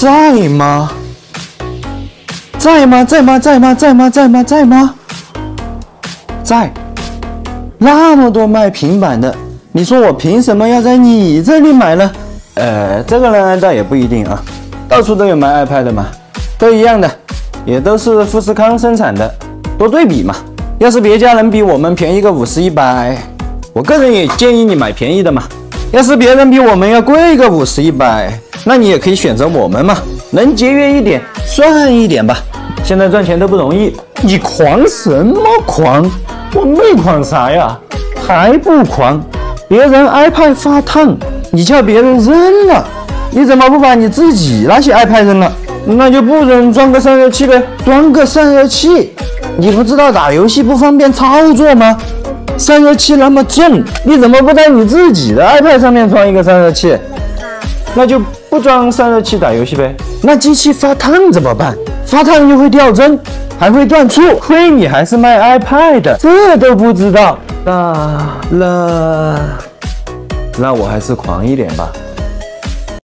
在吗？在吗？在吗？在吗？在吗？在吗？在吗？在。那么多卖平板的，你说我凭什么要在你这里买呢？这个呢倒也不一定啊，到处都有卖 iPad 的嘛，都一样的，也都是富士康生产的，多对比嘛。要是别家能比我们便宜个50、100，我个人也建议你买便宜的嘛。要是别人比我们要贵个50、100，那你也可以选择我们嘛，能节约一点算一点吧。现在赚钱都不容易，你狂什么狂？我没狂啥呀，还不狂？别人 iPad 发烫，你叫别人扔了，你怎么不把你自己那些 iPad 扔了？那就不准装个散热器呗，装个散热器。你不知道打游戏不方便操作吗？散热器那么重，你怎么不在你自己的 iPad 上面装一个散热器？那就不装散热器打游戏呗。那机器发烫怎么办？发烫又会掉帧，还会断触，亏你还是卖 iPad 的，这都不知道。那我还是狂一点吧。